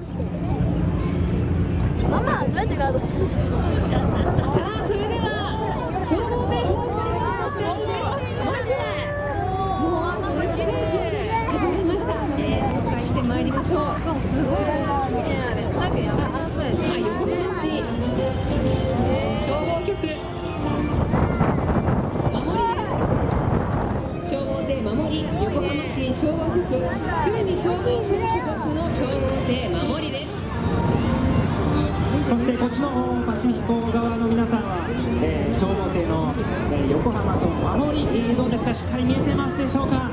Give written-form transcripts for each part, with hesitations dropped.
ママどうやってガードしてる？ さあそれでは消防隊放送のスタートです。まずはもう無事で始まりました。紹介してまいりましょう。すごい大きいねあれ。なんかやばそうやし。横浜市消防局守りです。消防艇守り、横浜市消防局常に消防署所属の消防艇守りです。 そしてこっちのパシフィコ側の皆さんは、消防艇の、横浜と守り、どうですか、しっかり見えてますでしょうか。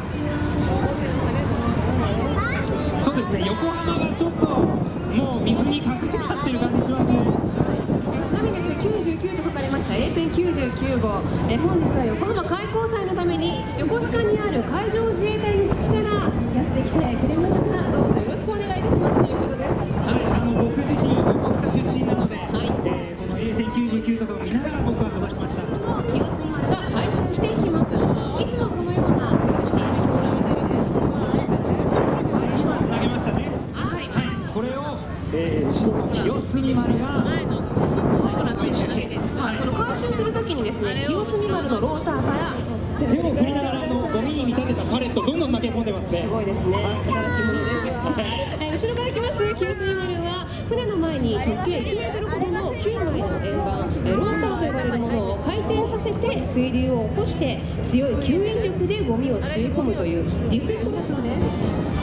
そうですね、横浜がちょっともう水に隠れちゃってる感じしますね。 ちなみにですね、99と書かれました A 線99号、本日は横浜開港祭のために横須賀にある海上自衛隊の基地からやってきてくれました。どうぞよろしくお願いいたしますということです。 はい、僕自身横須賀出身なので、はい、この A 線99とかを見ながら僕は育ちました。 清澄丸が回収していきます。いつもこのような利用している人がいるということで、 今投げましたね。はい、はい、これを、後ろの清澄丸が回収しています。 この回収するときにですね、清澄丸のローターから手を振りながらゴミに見立てたパレットどんどん投げ込んでますね。 すごいですね。働き者です。後ろから来ます清澄丸は船の前に直径1メートルほどの9枚の円盤、ローターと呼ばれるものを回転させて水流を起こして強い吸引力でゴミを吸い込むという利水庫だそうです。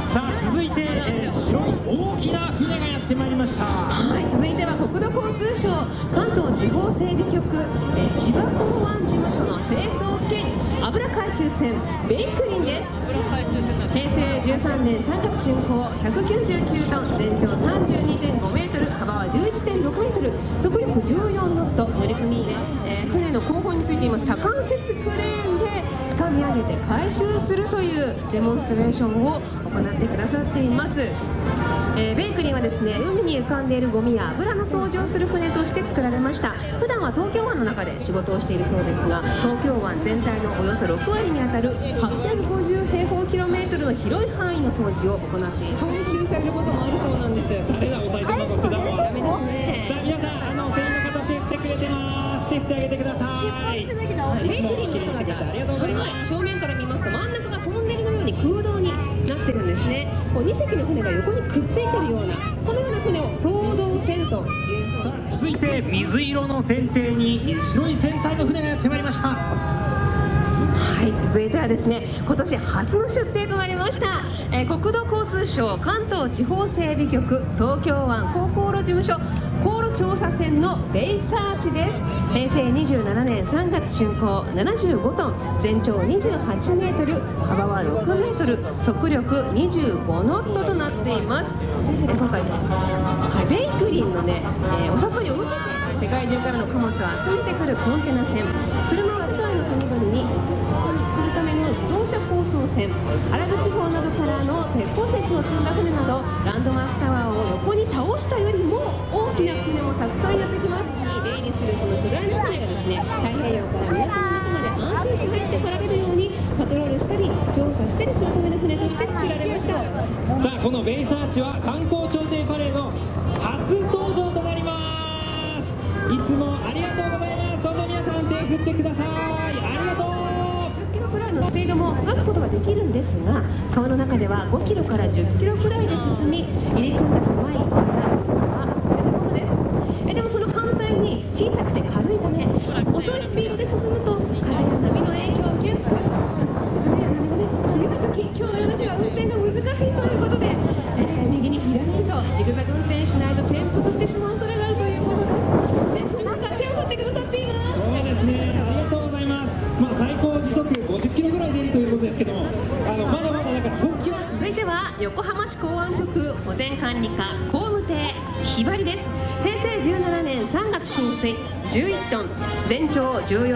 さあ続いて、白い大きな船がやってまいりました。 はい、続いては国土交通省関東地方整備局、千葉港湾事務所の清掃兼油回収船ベイクリンです。平成13年3月竣工、199トン、全長 32.5 メートル、幅は 11.6 メートル、速力14ノット、乗組員で、船の後方についています多関節クレーンで掴み上げて回収するというデモンストレーションを行ってくださっています。ベイクリンはですね、海に浮かんでいるゴミや油の掃除をする船として作られました。普段は東京湾の中で仕事をしているそうですが、東京湾全体のおよそ6割にあたる850平方キロメートルの広い範囲の掃除を行っている。回収されることもあるそうなんです。 誰だ、お賽銭箱ってだもん。 ダメですね。 さあ皆さん、店員の方手振ってくれてます。手振ってあげてください。 ベイクリンの姿、 ありがとうございます。 正面から見ますと真ん中がトンネルのように空洞になってるんですね。こう2隻の船が横にくっついてるような、このような船を総動船というそうです。 続いて水色の船底に白い船体の船がやってまいりました。 はい、続いてはですね、今年初の出廷となりました、国土交通省関東地方整備局東京湾航航路事務所航路調査船のベイサーチです。平成27年3月竣工、75トン、全長28メートル、幅は6メートル、速力25ノットとなっています。今回、ベイクリンのね、お誘いを受けて世界中からの貨物を集めてくるコンテナ船、車を世界の国々にするための自動車高層船、アラブ地方などからの鉄鉱石を積んだ船など、ランドマークタワーを横に倒したよりも大きな船もたくさんやってきます。出入りするその巨大な船がですね、太平洋から港の中まで安心して入ってこられるようにパトロールしたり調査したりするための船として作られました。 さあこのベイサーチは観光調停パレード初登場となります。いつもありがとうございます。どうぞ皆さん手振ってください。ありがとう。 10キロくらいのスピードも出すことができるんですが、川の中では5キロから10キロくらいで進み、入り組んだ狭い川は滑るものです。でもその反対に小さくて軽いため、遅いスピードで進むと風や波の影響を受けやすく、風や波が、強い時、今日のような日は運転が難しいということで、右に左にとジグザグ運転しないと転覆してしまう恐れがあるということです。ステップに向かって送ってくださっています。 そうですね、ありがとうございます。最高時速50キロぐらい出るということですけども、まだまだだから本気は。 続いては横浜市港湾局保全管理課工務艇ひばりです。平成17年3月浸水、11トン、全長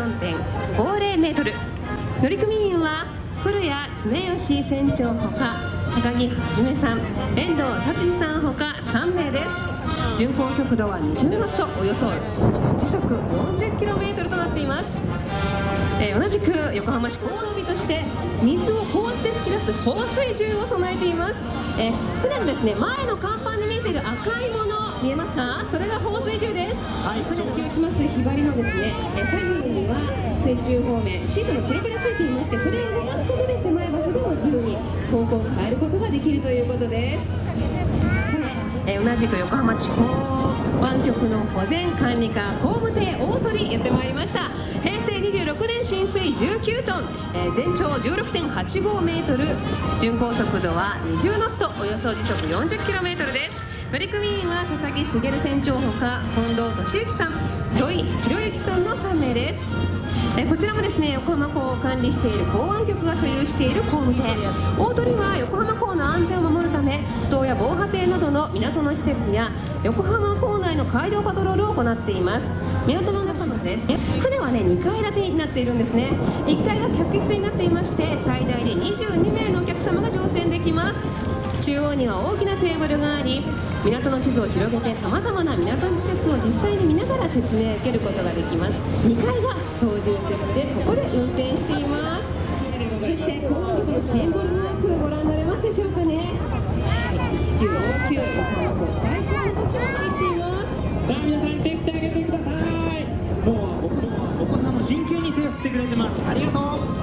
14.50 メートル、乗組員は古谷恒義船長ほか高木はさん、遠藤達治さんほか3名です。巡航速度は20ノット、およそ時速 40km となっています。 同じく横浜市航路日として水を高圧で吹き出す放水銃を備えています。船のですね、前の甲板に見えている赤いもの見えますか？それが放水銃です。船に浮きますひばりのですね、左右には水中方面小さなプロペラついていまして、それを動かすことで狭い場所でも自由に方向を変えることができるということです。さあ、同じく横浜市港湾局の保全管理課工務艇大鳥やってまいりました。平成26年浸水19トン、全長 16.85 メートル、巡航速度は20ノット、およそ時速40キロメートルです。乗組員は佐々木茂船長ほか近藤俊之さん、土井博之さんの3名です。こちらもですね、横浜港を管理している港湾局が所有している工務艇大鳥は横浜港の安全を守るため、埠頭や防波堤などの港の施設や横浜港内の海上パトロールを行っています。港の中のです船はね、2階建てになっているんですね。1階が客室になっていまして、最大で22名のお客様が乗船できます。中央には大きなテーブルがあり、港の地図を広げてさまざまな港施設を実際に見ながら説明を受けることができます。2階が操縦席で、ここで運転しています。そして港湾局のシンボルマークをご覧になれますでしょうかね。1959横浜港最高の年を入っています。 さあ皆さん手振ってあげてください。もうお子さんも真剣に手を振ってくれてます。ありがとう。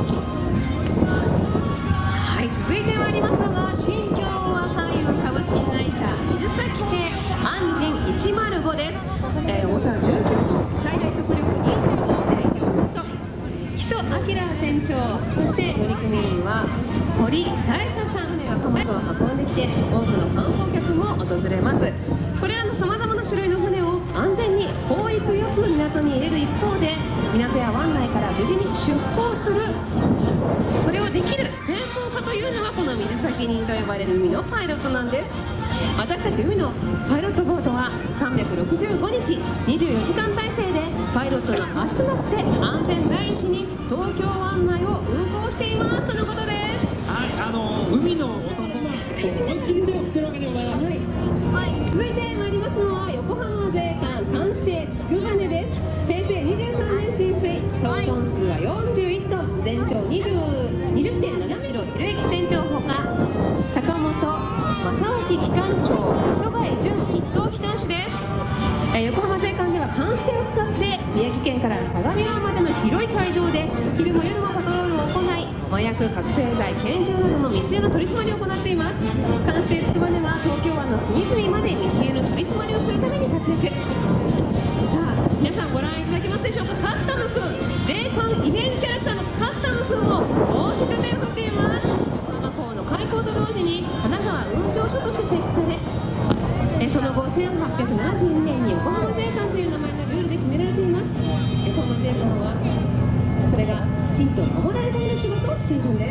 はい、続いてまいりますのが新京和海運株式会社水崎邸安仁105です。重さ19トン、最大速力 21.4 トン、木曽明船長、そして乗組員は堀彩香さん、横浜港を運んできて多くの観光客も訪れます。これらのさまざまな種類の船を安全に効率よく港に入れる一方で、港や湾内から無事に出港する、それをできる専門家というのがこの水先人と呼ばれる海のパイロットなんです。私たち海のパイロットボートは365日24時間体制でパイロットの足となって安全第一に東京湾内を運航していますとのことです。 はい、海の男は思いっきり手を振ってるわけでございます。 続いてまいりますのは横浜税関監視艇つくばねです。平成23年浸水、総トン数は41トン、全長 20.7 キロ、ひろゆき船長ほか坂本正興機関長、磯貝淳筆頭機関士です。横浜税関では監視艇を使って宮城県から相模川までの広い海上で昼も夜もパトロールを行い、麻薬、覚醒剤、拳銃などの密輸の取り締まりを行っています。監視艇つくばねは東京湾の隅々まで密輸の取り締まりをするために活躍。さあ皆さんご覧いただけますでしょうか。カスタムくん、税関イメージキャラクターのカスタムくんを大きく手を振っています。横浜港の開港と同時に神奈川運上所として設置され、その後1872年に横浜税関という名前のルールで決められています。横浜税関はそれがきちんと守られるための仕事をしているんです。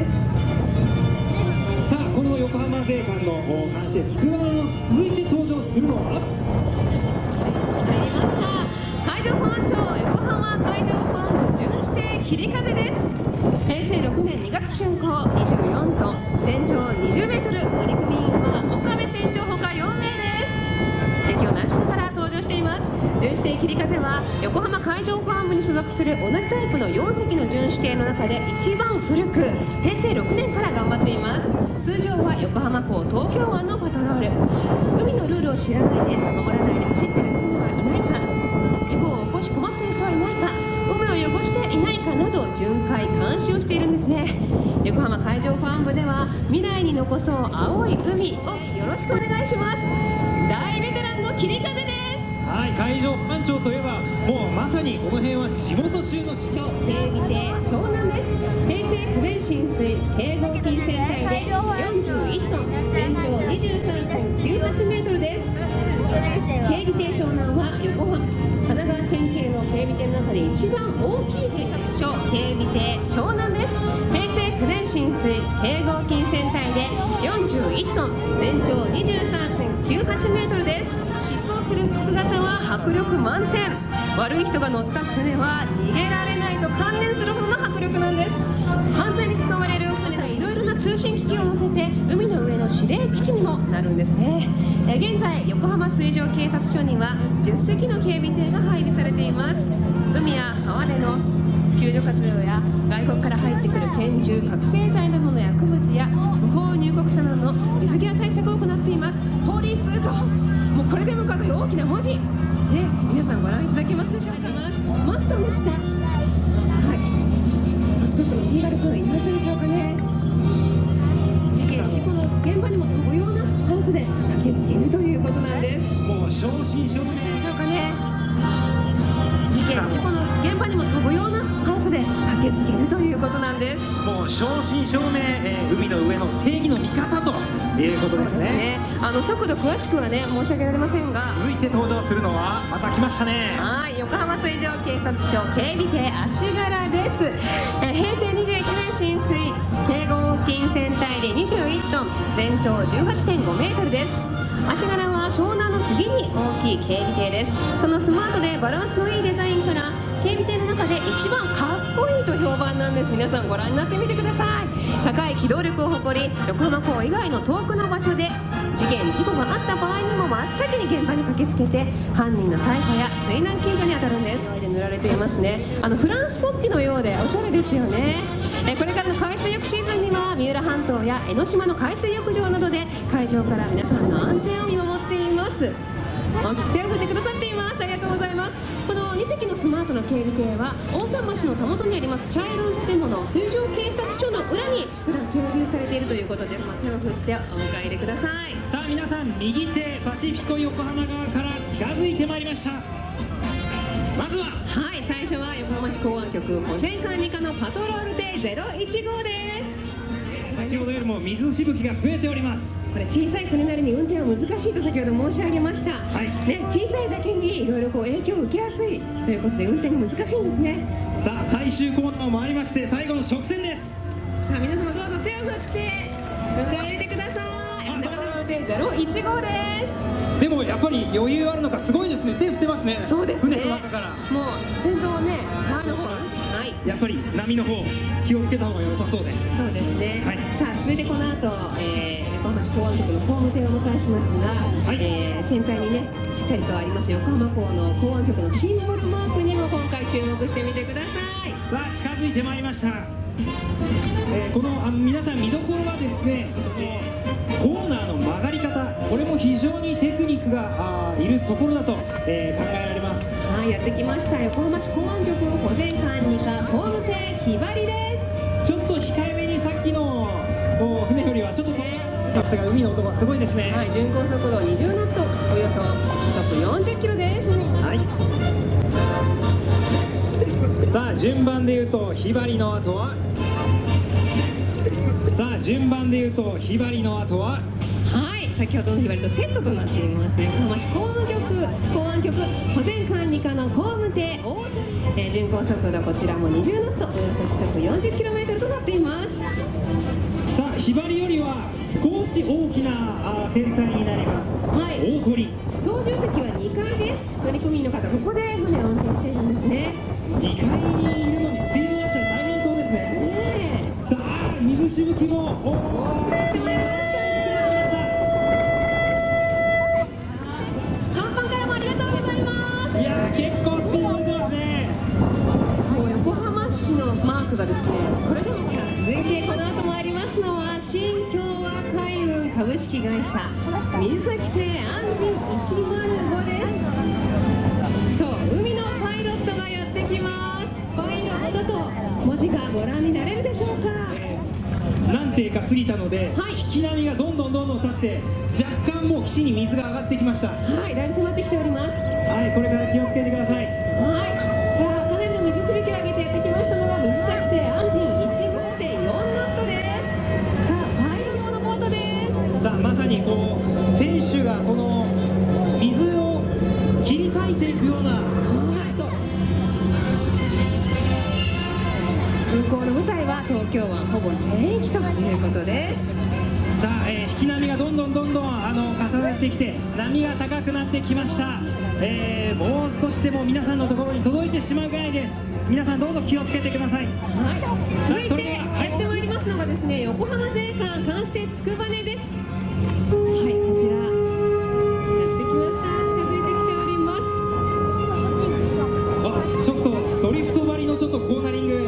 さあこの横浜税関の監視艇つくばねを続いて登場するのは、 入りました。海上保安庁横浜海上保安部巡視艇きり風です。平成6年2月竣工、24トン、全長20メートル、乗組員は岡部船長ほか4名です。敵をなしながら登場しています。巡視艇きり風は横浜海上保安部に所属する同じタイプの4隻の巡視艇の中で一番古く、平成6年から頑張っています。通常は横浜港東京湾のパトロール、海のルールを知らないで守らないで走っている船はいないか、事故を起こし困っている人はいないか、海を汚していないかなど巡回監視をしているんですね。横浜海上保安部では未来に残そう青い海をよろしくお願いします。大ベテランのきり風です。 はい、海上保安庁といえばもうまさにこの辺は地元中の地小警備艇湘南です。平成9年浸水、警合金船体で41トン、全長 23.98 メートルです。警備艇湘南は横浜神奈川県警の警備艇の中で一番大きい警察署警備艇湘南です。平成9年浸水、警合金船体で41トン、全長 23.98 メートルです。疾走する姿は迫力満点、悪い人が乗った船は逃げられないと観念するほどの迫力なんです。犯罪に使われる船はいろいろな通信機器を乗せて海の上の司令基地にもなるんですね。現在横浜水上警察署には10隻の警備艇が配備されています。海や川での救救助活動や外国から入ってくる拳銃、覚醒剤などの薬物や不法入国者などの水際対策を行っています。ポリスともうこれでもかという大きな文字、皆さんご覧いただけますでしょうか。マストの下、マスコットのリーガル君いませんでしょうかね。事件事故の現場にも飛ぶようなハウスで駆けつけるということなんです。 もう正真正銘でしょうかね。事件事故の現場にも飛ぶようなハウスで駆けつけるということなんです。 もう正真正銘、海の上の正義の味方ということですね。 速度詳しくはね申し上げられませんが、 続いて登場するのはまた来ましたね。 横浜水上警察署警備艇足柄です。平成21年浸水、平合金船体で21トン、全長 18.5 メートルです。足柄は湘南の次に大きい警備艇です。そのスマートでバランスのいいデザインから警備艇の中で一番かっこいいと評判なんです。皆さんご覧になってみてください。高い機動力を誇り、横浜港以外の遠くの場所で事件事故があった場合にも真っ先に現場に駆けつけて犯人の逮捕や水難救助に当たるんです。で塗られていますね。フランス国旗のようでおしゃれですよね。これからの海水浴シーズンには三浦半島や江ノ島の海水浴場などで会場から皆さんの安全を見守っています。手を振ってくださっています。ありがとうございます。この2隻のスマートな警備艇は大桟橋のたもとにあります茶色い建物、水上警察署の裏に普段係留されているということです。手を振ってお迎え入れください。 さあ皆さん、右手パシフィコ横浜側から近づいてまいりました。まずは最初は横浜市港湾局保全管理課のパトロール艇015号です。 先ほどよりも水しぶきが増えております。 これ小さい船なりに運転は難しいと先ほど申し上げました、小さいだけにいろいろ影響を受けやすいということで運転が難しいんですね。 さあ最終コーナーを回りまして最後の直線です。 さあ皆様どうぞ手を振って迎え入れてください。パトロール艇015です。 でもやっぱり余裕あるのかすごいですね。手振ってますね。 そうですね。 船の中からもう先頭ね前の方、 やっぱり波の方気をつけた方が良さそうです。 そうですね、さあ続いてこの後、横浜市港湾局の工務艇をお迎えしますが、船体にねしっかりとあります横浜港の港湾局のシンボルマークにも今回注目してみてください。 さあ近づいてまいりました。この皆さん見どころはですね、コーナーの曲がり方、これも非常にテクニックがいるところだと、考えられます。 やってきました横浜市港湾局保全管理課工務艇ひばりです。 ちょっと控えめにさっきの船よりはちょっとさすが海の音がすごいですね。 巡航速度20ノット、およそ時速40キロです。 さあ順番でいうとひばりの後は先ほどのひばりとセットとなっています横浜市港湾局保全管理課の工務艇大津、巡航速度こちらも20ノット、およそ時速 40km となっています。 さあひばりよりは少し大きな船体になります。大鳥操縦席は2階です。乗組員の方ここで船を運転しているんですね。 2階にいるのにスピード出したら大変そうですね。さあ水しぶきも結構スピード出てますね。 横浜市のマークがですね、これでもさ続いてこの後参りますのは新共和海運株式会社水崎艇安仁105です。そう、海のパイロットがやってきます。パイロットと文字がご覧になれるでしょうか。 何艇か過ぎたので、引き波がどんどん立って若干もう岸に水が上がってきました。 だいぶ迫ってきております。 これから気をつけてください。 さあかなりの水しぶきを上げてやってきましたのが水崎艇安仁 1.5.4 ノットです。さあパイロ用のボートです。 さあまさにこう選手がこの水を切り裂いていくような空港の舞台は東京湾ほぼ全域ということです。 さあ、引き波がどんどん重なってきて波が高くなってきました。もう少しでも皆さんのところに届いてしまうぐらいです。皆さんどうぞ気をつけてください。 続いてやってまいりますのがですね横浜税関監視艇つくばねです。こちらやってきました。近づいてきております。 ちょっとドリフト張りのちょっとコーナリング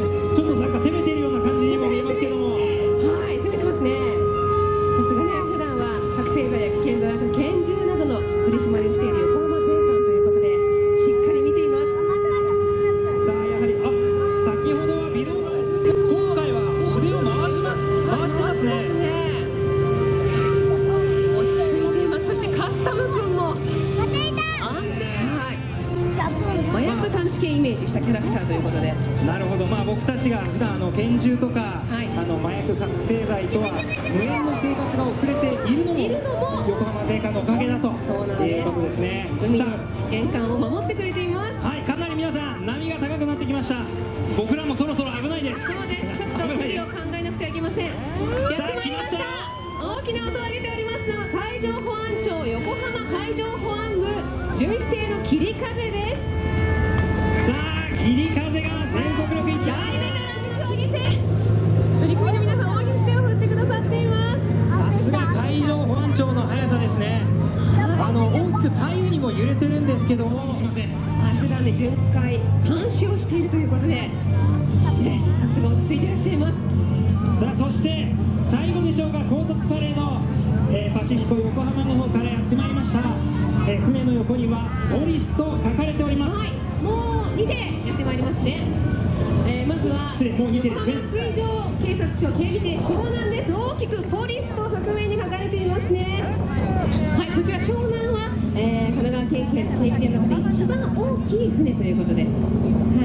普段拳銃とか、 はい、 麻薬覚醒剤とは無縁の生活が送れているのも横浜税関のおかげだということですね。 海の玄関を守ってくれています。 はい、かなり皆さん波が高くなってきました。僕らもそろそろ危ないです。 そうです。ちょっと距離を考えなくてはいけません。やってまいりました。大きな音を上げておりますのは海上保安庁横浜海上保安部巡視艇の霧風です。 さあ霧風が全速力いき大ベテランに上げて乗組員の皆さん大きく手を振ってくださっています。 さすが海上保安庁の速さですね。大きく左右にも揺れてるんですけども、 普段で巡回監視をしているということで、さすが落ち着いていらっしゃいます。 さあそして最後でしょうか、高速パレード、パシフィコ横浜の方からやってまいりました。船の横にはポリスと書かれております。 はい、もう2艇やってまいりますね。まずはもう2艇ですね。 水上警察署警備艇湘南です。大きくポリスと側面に書かれていますね。はい、こちら湘南は、神奈川県警の警備艇の中で一番大きい船ということで、はい、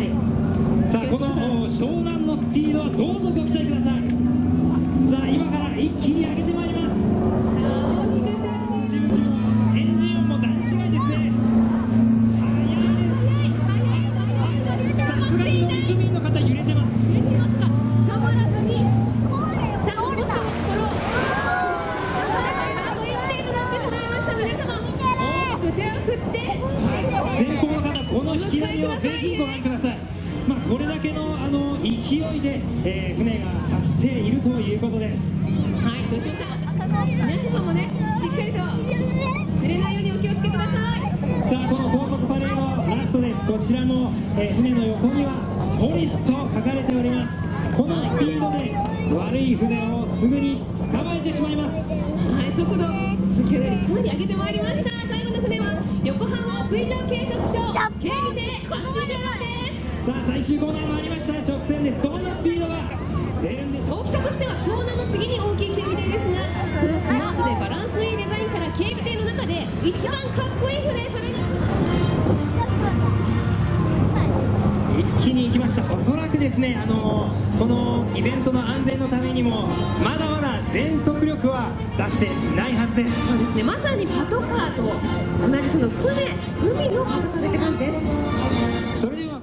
さあこの湘南のスピードはどうぞご期待ください。さあ今から一気に上げてまいります。 さあ大きくエンジン音も段違いですね。速いです。さすがに乗組員の方揺れてます。 揺れていますか。捕まらずにさあ残ったところあと1点となってしまいました。皆様大きく手を振って、 前方の方この引き波をぜひご覧ください。これだけの勢いで、船が走っているということです。 はい、どうしました。皆様もねしっかりと濡れないようにお気をつけください。 さあこの高速パレードラストです。こちらも、船の横にはポリスと書かれております。このスピードで悪い船をすぐに捕まえてしまいます。 はい、速度先ほどよりかなり上げてまいりました。最後の船は横浜水上警察署警備艇足柄です。 さあ最終コーナーもありました。直線です。どんなスピードが出るんでしょう。 大きさとしては湘南の次に大きい警備艇ですが、このスマートでバランスのいいデザインから警備艇の中で一番かっこいい船、それが一気に行きました。おそらくですね、このイベントの安全のためにもまだまだ全速力は出していないはずです。 そうですね、まさにパトカーと同じその海のパトカーって感じです。 それでは